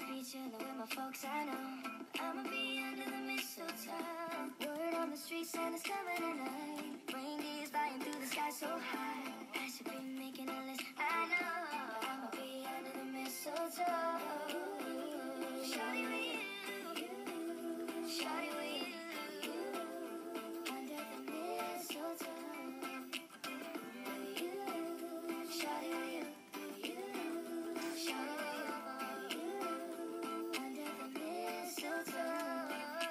be chilling with my folks, I know. I'ma be under the mistletoe. Word on the street, Santa's coming tonight. Reindeer's flying through the sky so high. I should be making a list, I know. I'ma be under the mistletoe. Shawty with you, shawty with you, under the mistletoe. Shawty with you, shawty with you, under the mistletoe.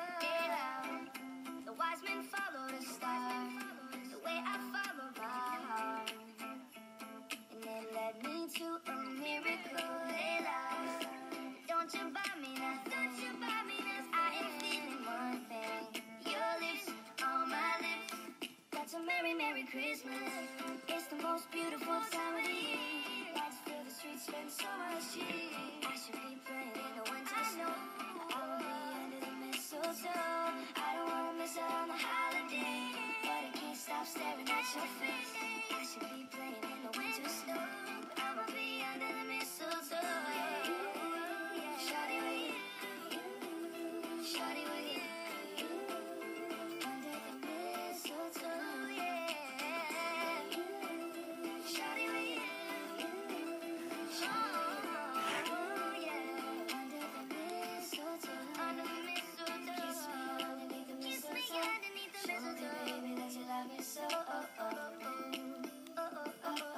The wise men followed a star, the way I followed my heart, and it led me to a miracle. Don't you buy me nothing, I am feeling one thing. Your lips on my lips, that's a merry, merry Christmas. It's the most beautiful time of the year. Lights fill the streets, spend so much cheer. I should be playing in the winter snow. I'll be under the mistletoe. I don't wanna miss out on the holiday, but I can't stop staring at your face. I should be playing in the winter snow, but I'ma be under the mistletoe. Shawty with you, shawty with you, under the mistletoe, yeah. Shawty with you, oh yeah, under the mistletoe, under the mistletoe. Kiss me underneath the mistletoe. Show me, baby, that you love me so. Oh oh oh oh oh oh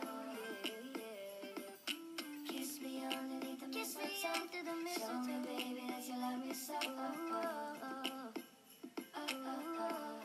yeah. Kiss me underneath the mistletoe. Show me, baby, that you love me so. Oh oh oh oh oh oh.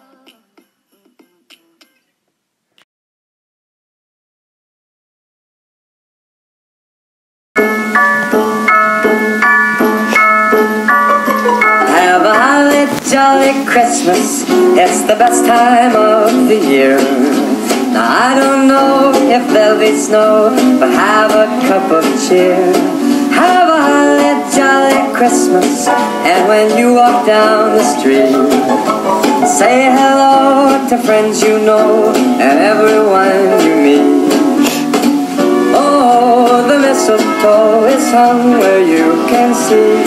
Have a holly jolly Christmas, it's the best time of the year. Now I don't know if there'll be snow, but have a cup of cheer. Have a holly jolly Christmas, and when you walk down the street, say hello to friends you know and everyone you meet. Oh, the mistletoe is hung where you can see.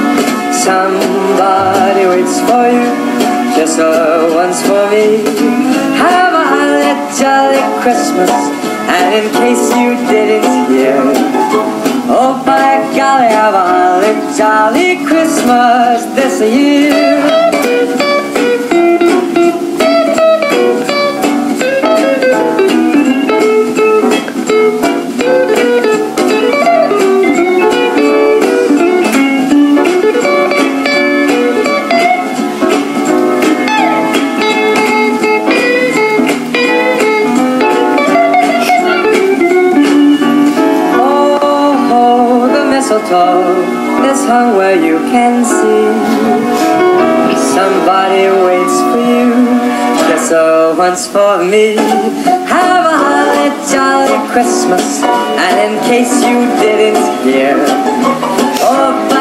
Somebody waits for you, just once for me. Have a holly jolly Christmas, and in case you didn't hear, oh by golly, have a holly jolly Christmas this year. Is hung where you can see. Somebody waits for you, just once for me. Have a holly jolly Christmas, and in case you didn't hear, oh